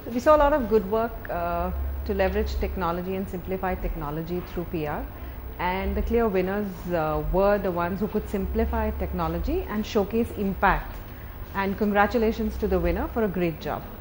We saw a lot of good work to leverage technology and simplify technology through PR, and the clear winners were the ones who could simplify technology and showcase impact. And congratulations to the winner for a great job.